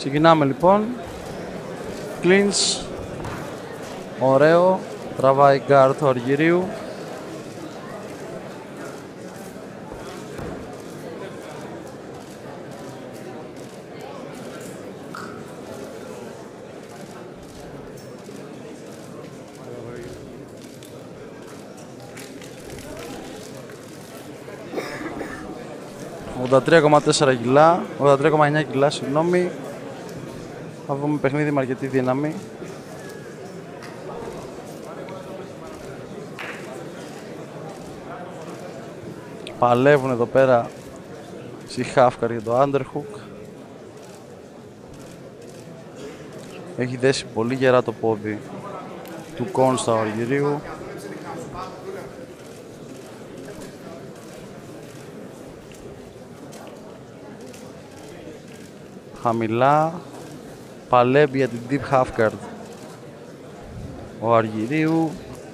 Ξεκινάμε λοιπόν. Clinch. Ωραίο. Τραβάει guard του Αργυρίου. ...83,4 κιλά, 83,9 κιλά, συγγνώμη. Θα βγούμε παιχνίδι με αρκετή δύναμη. Παλεύουν εδώ πέρα Σιχάφκαρ για το underhook. Έχει δέσει πολύ γερά το πόδι του Κόνστα Αργυρίου. Χαμηλά παλεύει για την deep half guard ο Αργυρίου.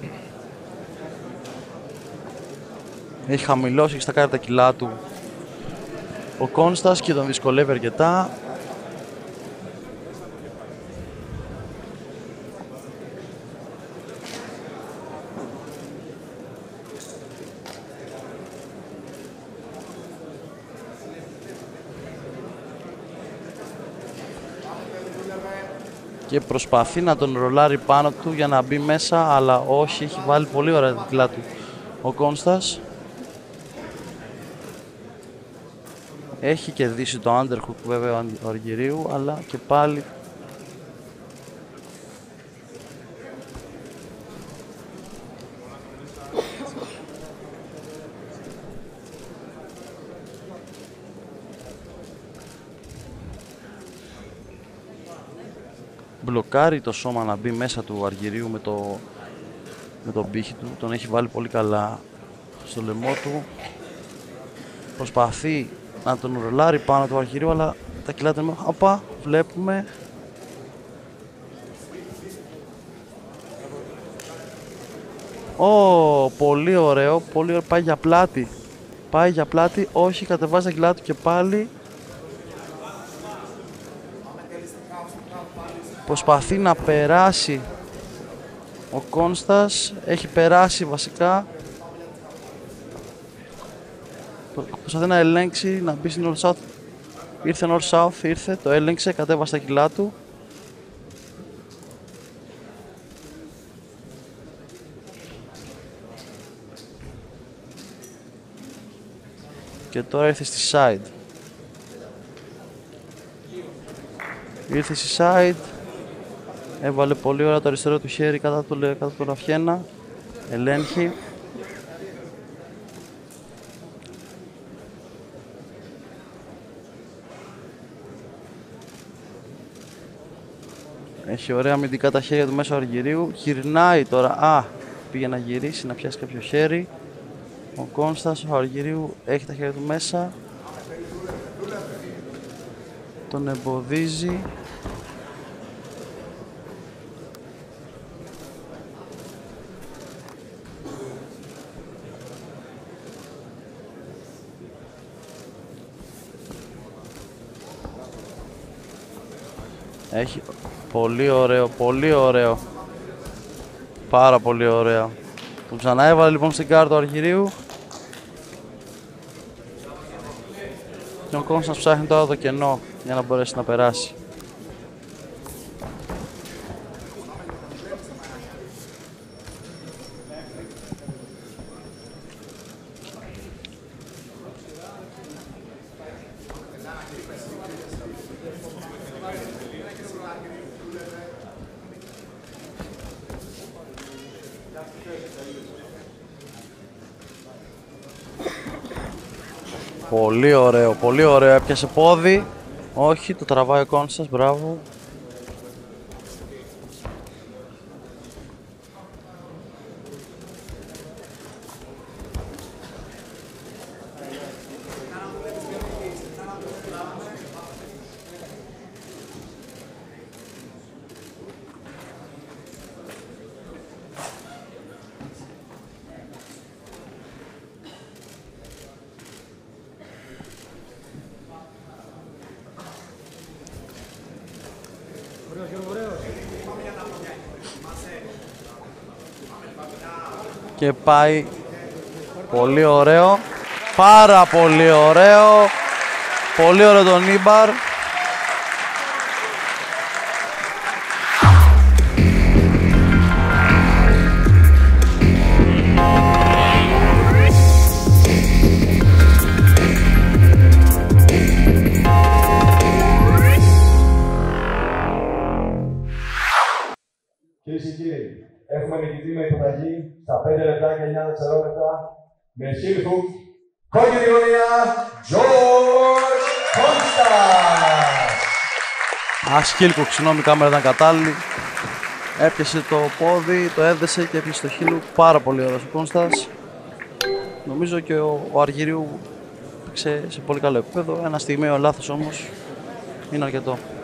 Έχει χαμηλώσει και στα κάρτα τα κιλά του ο Κόνστας και τον δυσκολεύει αρκετά. Και προσπαθεί να τον ρολάρει πάνω του για να μπει μέσα, αλλά όχι, έχει βάλει πολύ ωραία τα κιλά του ο Κόνστας. Έχει κερδίσει το underhook βέβαια ο Αργυρίου, αλλά και πάλι μπλοκάρει το σώμα να μπει μέσα του Αργυρίου με τον πύχη του. Τον έχει βάλει πολύ καλά στο λαιμό του. Προσπαθεί να τον ρολάρει πάνω του Αργυρίου, αλλά τα κιλά του... Οπα, βλέπουμε. Πολύ ωραίο, πολύ ωραίο. Πάει για πλάτη. Πάει για πλάτη, όχι, κατεβάζει τα κιλά του και πάλι. Προσπαθεί να περάσει ο Κόνστας, έχει περάσει βασικά. Προσπαθεί να ελέγξει, να μπει στην North South. Ήρθε North South, ήρθε, το έλεγξε, κατέβασε τα κιλά του. Και τώρα ήρθε στη side. Ήρθε στη side. Έβαλε πολύ ωραία το αριστερό του χέρι κατά το Ραφιένα. Ελέγχει. Έχει ωραία αμυντικά τα χέρια του μέσω Αργυρίου. Γυρνάει τώρα. Πήγε να γυρίσει, να πιάσει κάποιο χέρι. Ο Κόνστας, ο Αργυρίου έχει τα χέρια του μέσα. Τον εμποδίζει. Έχει πολύ ωραίο, πολύ ωραίο. Πάρα πολύ ωραίο. Τον ξαναέβαλε λοιπόν στην κάρτα του Αργυρίου. Και ο Κόνστας ψάχνει τώρα το κενό για να μπορέσει να περάσει. Πολύ ωραίο, πολύ ωραίο. Έπιασε πόδι. Όχι, το τραβάει ο Κόνστας, μπράβο. Και πάει πολύ ωραίο. Πάρα πολύ ωραίο. Πολύ ωραίο τον Ήμπαρ. Κυρίες και κύριοι, έχουμε νικητή με υποταγή στα 5 λεπτά και 9 δευτερόλεπτα με heel hook, κόκκινη γωνία, George Konstas. Heel hook, συγγνώμη, η κάμερα ήταν κατάλληλη. Έπιασε το πόδι, το έδεσε και έπιασε το heel hook. Πάρα πολύ ωραίος ο Κόνστας. Νομίζω και ο Αργυρίου έπαιξε σε πολύ καλό επίπεδο. Ένα στιγμίο λάθος όμως είναι αρκετό.